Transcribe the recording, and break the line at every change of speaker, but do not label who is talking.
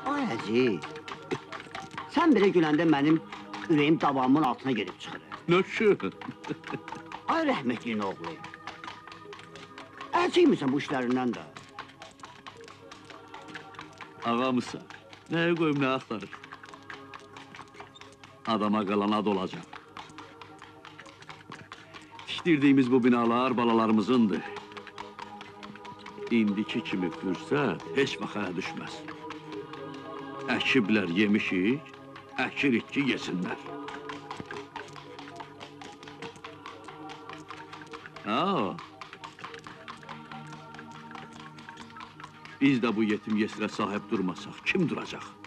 Ay əziz, sən belə güləndə mənim ürəyim davamın altına gedib çıxır.
Nöşü?
Ay rəhmətliyin oğlu. Əlçəkmirsən bu işlərindən də.
Ağamısan, nəyə qoyum, nə axtarır? Adama qalan ad olacaq. Tikdirdiyimiz bu binalar balalarımızındır. İndiki kimi fürsət heç vaxt ələ düşməz. Əkiblər yemişik, əkirik ki, yesinlər. Biz də bu yetim yesirə sahib durmasaq, kim duracaq?